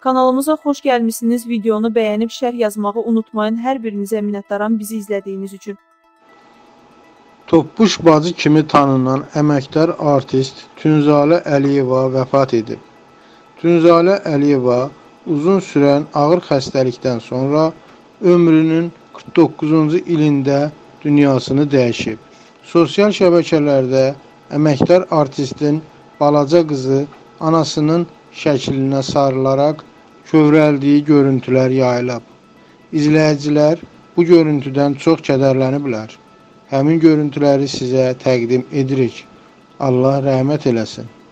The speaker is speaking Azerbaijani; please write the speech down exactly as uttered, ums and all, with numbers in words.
Kanalımıza xoş gəlmişsiniz. Videonu bəyənib şərh yazmağı unutmayın. Hər birinizə minnətdaram bizi izlədiyiniz üçün. Toppuş bacı kimi tanınan əməkdar artist Tünzalə Əliyeva vəfat edib. Tünzalə Əliyeva uzun sürən ağır xəstəlikdən sonra ömrünün qırx doqquzuncu ilində dünyasını dəyişib. Sosial şəbəkələrdə əməkdar artistin balaca qızı anasının şəklinə sarılaraq kövrəldiyi görüntülər yayılıb. İzləyicilər bu görüntüdən çox kədərləniblər. Həmin görüntüləri sizə təqdim edirik. Allah rəhmət eləsin.